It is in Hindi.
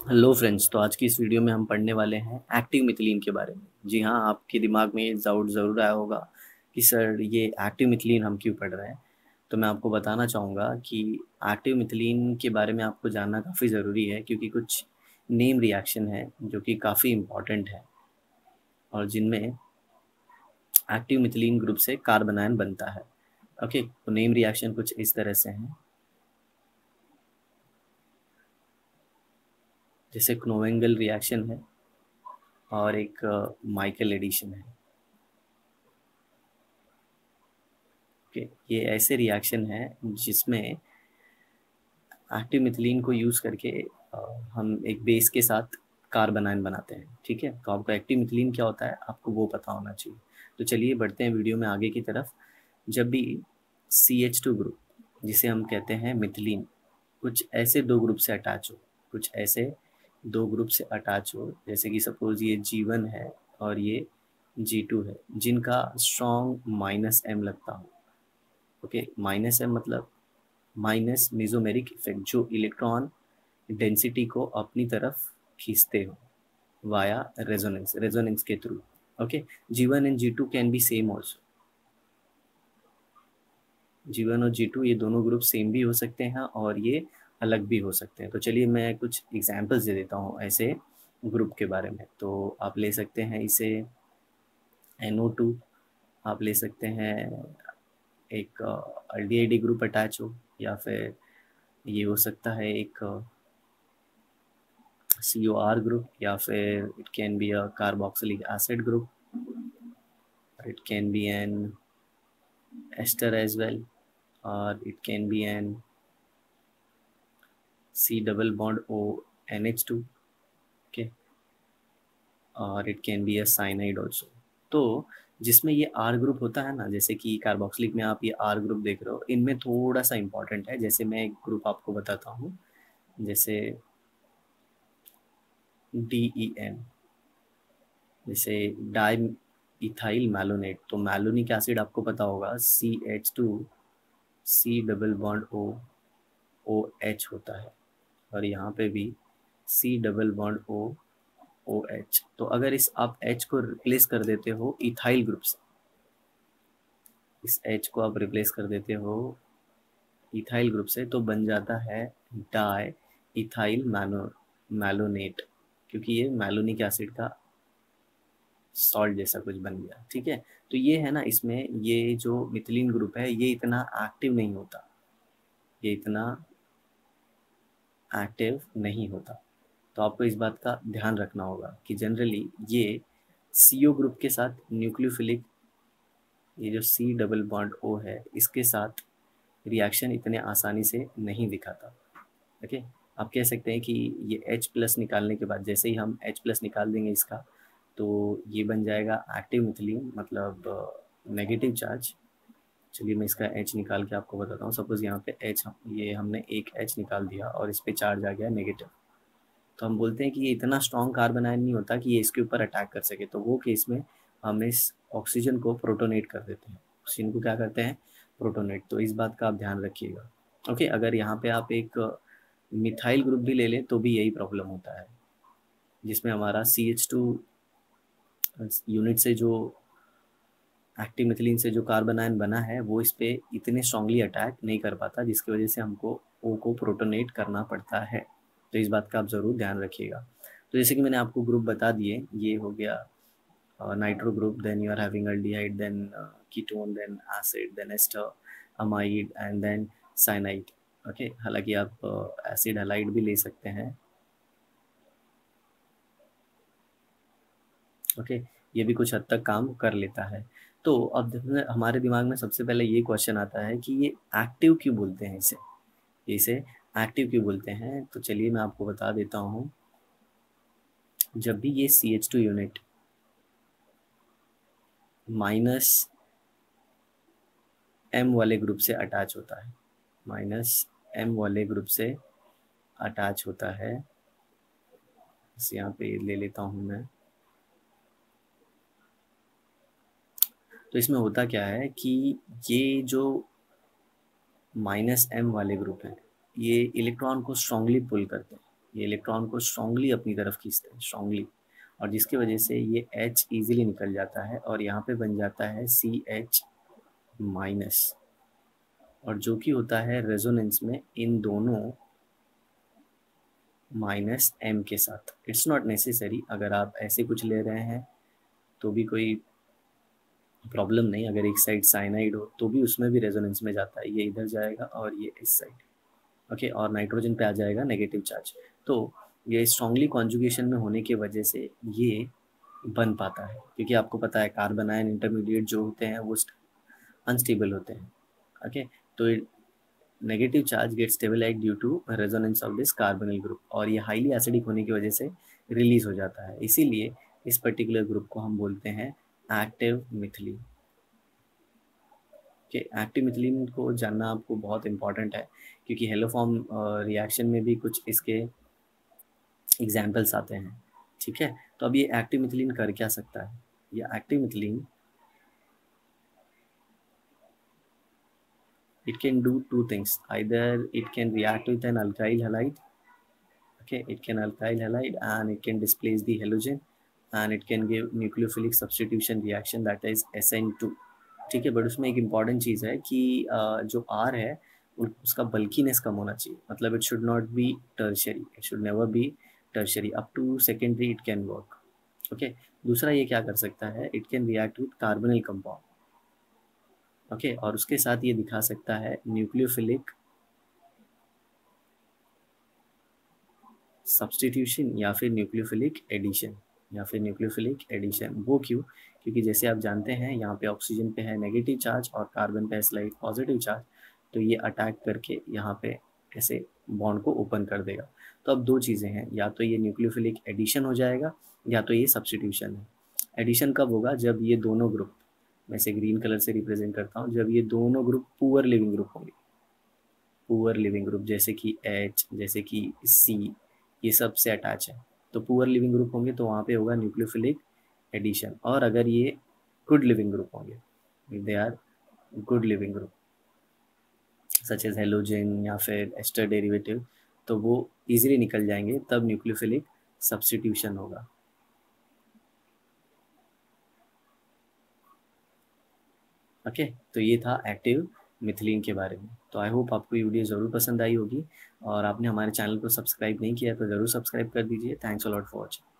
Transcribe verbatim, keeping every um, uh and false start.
हेलो फ्रेंड्स, तो आज की इस वीडियो में हम पढ़ने वाले हैं एक्टिव मिथिलीन के बारे में। जी हाँ, आपके दिमाग में ये डाउट ज़रूर आया होगा कि सर ये एक्टिव मिथिलीन हम क्यों पढ़ रहे हैं। तो मैं आपको बताना चाहूँगा कि एक्टिव मिथिलीन के बारे में आपको जानना काफ़ी ज़रूरी है, क्योंकि कुछ नेम रिएक्शन है जो कि काफ़ी इम्पॉर्टेंट है और जिनमें एक्टिव मिथिलीन ग्रुप से कार्बन आयन बनता है। ओके, तो नेम रिएक्शन कुछ इस तरह से हैं, जैसे क्नोवेंगल रिएक्शन है और एक माइकल एडिशन है। ओके, ये ऐसे रिएक्शन है जिसमें एक्टिव मिथिलीन को यूज़ करके अ, हम एक बेस के साथ कार्बन आयन बनाते हैं। ठीक है, तो आपको एक्टिव मिथिलीन क्या होता है आपको वो पता होना चाहिए। तो चलिए बढ़ते हैं वीडियो में आगे की तरफ। जब भी सी एच टू ग्रुप, जिसे हम कहते हैं मिथिलीन, कुछ ऐसे दो ग्रुप से अटैच हो, कुछ ऐसे दो ग्रुप से अटैच हो, जैसे कि सपोज ये जी वन है और ये जी टू है, जिनका स्ट्रॉन्ग माइनस एम लगता हो। ओके, माइनस एम मतलब माइनस मेसोमेरिक इफेक्ट, जो इलेक्ट्रॉन डेंसिटी को अपनी तरफ खींचते हो वाया रेजोनेंस रेजोनेंस के through. Okay, G one and G two can be same also. G one और जी टू ये दोनों ग्रुप सेम भी हो सकते हैं और ये अलग भी हो सकते हैं। तो चलिए मैं कुछ एग्जांपल्स दे देता हूँ ऐसे ग्रुप के बारे में। तो आप ले सकते हैं इसे एन ओ टू, आप ले सकते हैं एक अल्डिहाइड ग्रुप अटैच हो, या फिर ये हो सकता है एक C O R group, या फिर it can be a carboxylic acid group, or it can be an ester as well, or it can be an C double bond O N H two, okay, और it can be a cyanide also। तो जिसमें ये R ग्रुप होता है ना, जैसे कि कार्बोक्सिलिक में आप ये R ग्रुप देख रहे हो, इनमें थोड़ा सा इंपॉर्टेंट है। जैसे मैं एक ग्रुप आपको बताता हूँ, जैसे डी ई एम, जैसे डाई इथाइल मैलोनेट। तो मैलोनिक एसिड आपको पता होगा C H two C double bond O O H होता है, और यहाँ पे भी C double bond O O H. तो अगर इस आप एच को रिप्लेस कर देते हो इथाइल ग्रुप से, इस एच को आप रिप्लेस कर देते हो इथाइल ग्रुप से, तो बन जाता है डाई इथाइल मैनो मैलोनेट, क्योंकि ये मैलोनिक एसिड का सॉल्ट जैसा कुछ बन गया। ठीक है, तो ये है ना, इसमें ये जो मिथिलीन ग्रुप है ये इतना एक्टिव नहीं होता, ये इतना एक्टिव नहीं होता। तो आपको इस बात का ध्यान रखना होगा कि जनरली ये सी ओ ग्रुप के साथ न्यूक्लियोफिलिक, ये जो सी डबल बॉन्ड ओ है इसके साथ रिएक्शन इतने आसानी से नहीं दिखाता। ओके, आप कह सकते हैं कि ये H प्लस निकालने के बाद, जैसे ही हम H प्लस निकाल देंगे इसका, तो ये बन जाएगा एक्टिव मिथिलीन, मतलब नेगेटिव चार्ज। चलिए मैं इसका H निकाल के आपको बताता हूँ। सपोज यहाँ पे H, ये हमने एक H निकाल दिया और इस पर चार्ज आ गया नेगेटिव, तो हम बोलते हैं कि ये इतना स्ट्रॉन्ग कार्बन आयन नहीं होता कि ये इसके ऊपर अटैक कर सके। तो वो केस में हम इस ऑक्सीजन को प्रोटोनेट कर देते हैं। ऑक्सीजन को क्या करते हैं? प्रोटोनेट। तो इस बात का आप ध्यान रखिएगा। ओके, अगर यहाँ पे आप एक मिथाइल ग्रुप भी ले लें तो भी यही प्रॉब्लम होता है, जिसमें हमारा सी एच टू यूनिट से जो एक्टिव मिथिलीन से जो कार्बन आयन बना है वो इस पे इतने स्ट्रांगली अटैक नहीं कर पाता, जिसकी वजह से हमको ओ को प्रोटोनेट करना पड़ता है। तो इस बात का आप ज़रूर ध्यान रखिएगा। तो जैसे कि मैंने आपको ग्रुप बता दिए, ये हो गया nitro group, then you are having aldehyde, then ketone, then acid, then ester, amide and then cyanide. Okay, हालांकि आप एसिड हलाइड भी ले सकते हैं। ओके, ये भी कुछ हद तक काम कर लेता है। तो अब हमारे दिमाग में सबसे पहले ये क्वेश्चन आता है कि ये एक्टिव क्यों बोलते हैं इसे, इसे एक्टिव क्यों बोलते हैं। तो चलिए मैं आपको बता देता हूँ। जब भी ये C H two unit minus M वाले ग्रुप से अटैच होता है, माइनस एम वाले ग्रुप से अटैच होता है, इस यहाँ पे ले लेता हूँ मैं। तो इसमें होता क्या है कि ये जो माइनस एम वाले ग्रुप हैं ये इलेक्ट्रॉन को स्ट्रांगली पुल करते हैं। ये इलेक्ट्रॉन को स्ट्रांगली अपनी तरफ खींचते हैं, स्ट्रांगली, और जिसकी वजह से ये H इजीली निकल जाता है और यहाँ पे बन जाता है सी एच माइनस, और जो कि होता है रेजोनेंस में इन दोनों माइनस एम के साथ। इट्स नॉट नेसेसरी, अगर आप ऐसे कुछ ले रहे हैं तो भी कोई प्रॉब्लम नहीं, अगर एक साइड साइनाइड हो तो भी उसमें भी रेजोनेंस में जाता है, ये इधर जाएगा और ये इस साइड, ओके, और नाइट्रोजन पे आ जाएगा नेगेटिव चार्ज। तो ये स्ट्रांगली कॉन्जुगेशन में होने की वजह से ये बन पाता है, क्योंकि आपको पता है कार्बन आयन इंटरमीडिएट जो होते हैं वो अनस्टेबल होते हैं, ओके। तो negative charge get stabilize due to resonance of this carbonyl group, और ये हाईली एसिडिक होने की वजह से रिलीज हो जाता है, इसीलिए इस पर्टिकुलर ग्रुप को हम बोलते हैं एक्टिव मिथिलीन। कि एक्टिव मिथिलीन को जानना आपको बहुत इंपॉर्टेंट है, क्योंकि हेलोफॉर्म रिएक्शन में भी कुछ इसके एग्जाम्पल्स आते हैं, ठीक है। तो अब ये एक्टिव मिथिलीन कर क्या सकता है, ये active methylene it can do two things, either it can react with an alkyl halide, okay, it can alkyl halide and it can displace the halogen and it can give nucleophilic substitution reaction, that is S N two, ठीक है। बट उसमें एक इम्पॉर्टेंट चीज़ है कि जो R है उसका बल्कीनेस कम होना चाहिए, मतलब it should not be tertiary, it should never be tertiary, up to secondary it can work, okay. दूसरा ये क्या कर सकता है, it can react with carbonyl compound, okay, और उसके साथ ये दिखा सकता है न्यूक्लियोफिलिक सब्सटीट्यूशन या फिर न्यूक्लियोफिलिक एडिशन, या फिर न्यूक्लियोफिलिक एडिशन। वो क्यों, क्योंकि जैसे आप जानते हैं यहाँ पे ऑक्सीजन पे है नेगेटिव चार्ज और कार्बन पे है स्लाइट पॉजिटिव चार्ज, तो ये अटैक करके यहाँ पे ऐसे बॉन्ड को ओपन कर देगा। तो अब दो चीज़ें हैं, या तो ये न्यूक्लियोफिलिक एडिशन हो जाएगा या तो ये सब्सटीट्यूशन है। एडिशन कब होगा, जब ये दोनों ग्रुप, मैं इसे ग्रीन कलर से रिप्रेजेंट करता हूँ, जब ये दोनों ग्रुप पुअर लिविंग ग्रुप होंगे, पुअर लिविंग ग्रुप जैसे कि H, जैसे कि C, ये सब से अटैच है, तो पुअर लिविंग ग्रुप होंगे तो वहाँ पे होगा न्यूक्लियोफिलिक एडिशन। और अगर ये गुड लिविंग ग्रुप होंगे, they are good leaving group such as halogen या फिर एस्टर डेरिवेटिव, तो वो इजीली निकल जाएंगे, तब न्यूक्लियोफिलिक सब्स्टिट्यूशन होगा, ओके okay, तो ये था एक्टिव मिथिलीन के बारे में। तो आई होप आपको ये वीडियो ज़रूर पसंद आई होगी, और आपने हमारे चैनल को सब्सक्राइब नहीं किया तो ज़रूर सब्सक्राइब कर दीजिए। Thanks a lot for watching.